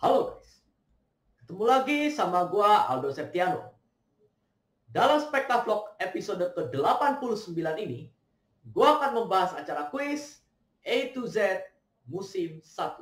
Halo guys, ketemu lagi sama gua Aldo Septiano. Dalam Spektavlog episode ke-89 ini, gua akan membahas acara kuis A to Z musim 1.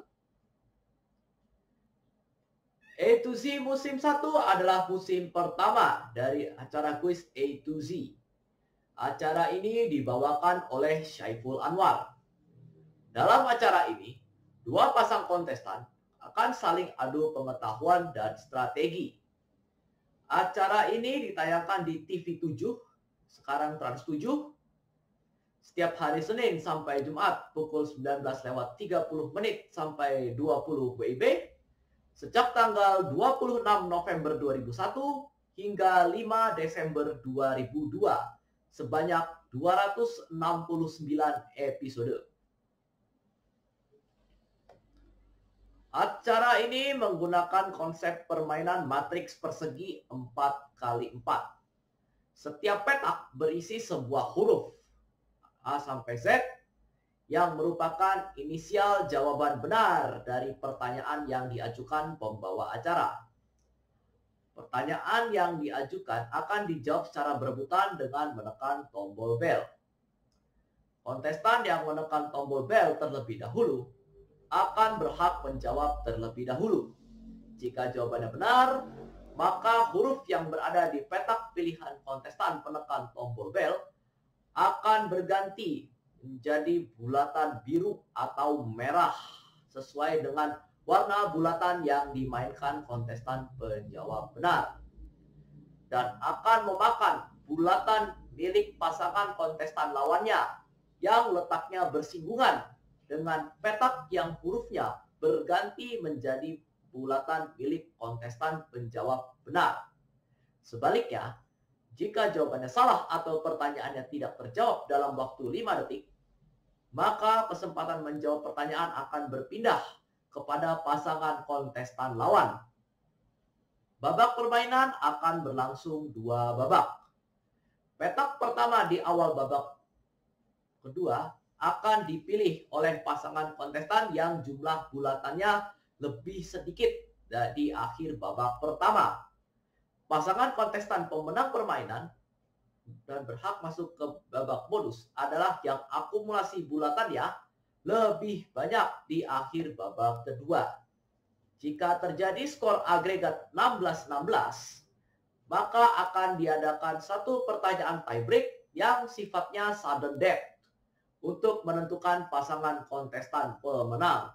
A to Z musim 1 adalah musim pertama dari acara kuis A to Z. Acara ini dibawakan oleh Syaiful Anwar. Dalam acara ini, dua pasang kontestan akan saling adu pengetahuan dan strategi. Acara ini ditayangkan di TV7, sekarang Trans 7, setiap hari Senin sampai Jumat pukul 19.30 sampai 20 WIB, sejak tanggal 26 November 2001 hingga 5 Desember 2002, sebanyak 269 episode. Acara ini menggunakan konsep permainan matriks persegi 4x4. Setiap petak berisi sebuah huruf A sampai Z yang merupakan inisial jawaban benar dari pertanyaan yang diajukan pembawa acara. Pertanyaan yang diajukan akan dijawab secara berebutan dengan menekan tombol bel. Kontestan yang menekan tombol bel terlebih dahulu akan berhak menjawab terlebih dahulu. Jika jawabannya benar, maka huruf yang berada di petak pilihan kontestan penekan tombol bel akan berganti menjadi bulatan biru atau merah sesuai dengan warna bulatan yang dimainkan kontestan penjawab benar, dan akan memakan bulatan milik pasangan kontestan lawannya yang letaknya bersinggungan dengan petak yang hurufnya berganti menjadi bulatan milik kontestan penjawab benar. Sebaliknya, jika jawabannya salah atau pertanyaannya tidak terjawab dalam waktu 5 detik, maka kesempatan menjawab pertanyaan akan berpindah kepada pasangan kontestan lawan. Babak permainan akan berlangsung 2 babak. Petak pertama di awal babak kedua akan dipilih oleh pasangan kontestan yang jumlah bulatannya lebih sedikit dari akhir babak pertama. Pasangan kontestan pemenang permainan dan berhak masuk ke babak bonus adalah yang akumulasi bulatannya lebih banyak di akhir babak kedua. Jika terjadi skor agregat 16-16, maka akan diadakan satu pertanyaan tiebreak yang sifatnya sudden death untuk menentukan pasangan kontestan pemenang.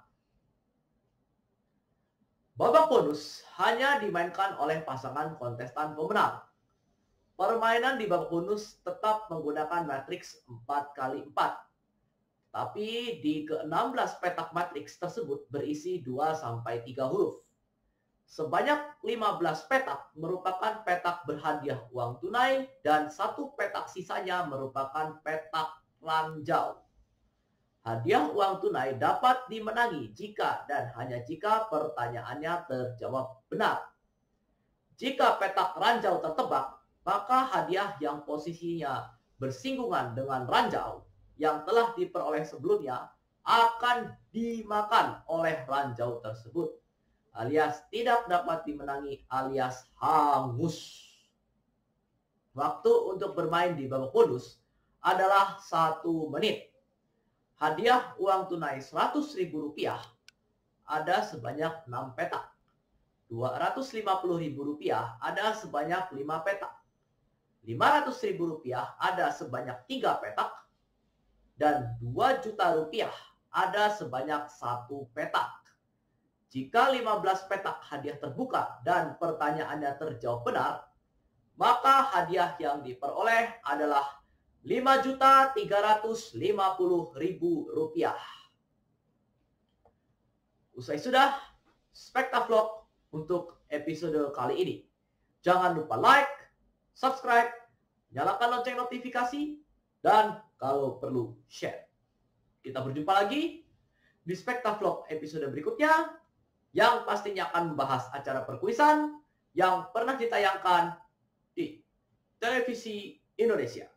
Babak bonus hanya dimainkan oleh pasangan kontestan pemenang. Permainan di babak bonus tetap menggunakan matriks 4x4. Tapi di ke-16 petak matriks tersebut berisi 2-3 huruf. Sebanyak 15 petak merupakan petak berhadiah uang tunai dan satu petak sisanya merupakan petak ranjau. Hadiah uang tunai dapat dimenangi jika dan hanya jika pertanyaannya terjawab benar. Jika petak ranjau tertebak, maka hadiah yang posisinya bersinggungan dengan ranjau yang telah diperoleh sebelumnya akan dimakan oleh ranjau tersebut, alias tidak dapat dimenangi alias hangus. Waktu untuk bermain di babak bonus adalah 1 menit. Hadiah uang tunai Rp100.000 ada sebanyak 6 petak. Rp250.000 ada sebanyak 5 petak. Rp500.000 ada sebanyak 3 petak. Dan Rp2 juta ada sebanyak 1 petak. Jika 15 petak hadiah terbuka dan pertanyaannya terjawab benar, maka hadiah yang diperoleh adalah Rp5.350.000. Usai sudah Spektavlog untuk episode kali ini. Jangan lupa like, subscribe, nyalakan lonceng notifikasi, dan kalau perlu share. Kita berjumpa lagi di Spektavlog episode berikutnya yang pastinya akan membahas acara perkuisan yang pernah ditayangkan di televisi Indonesia.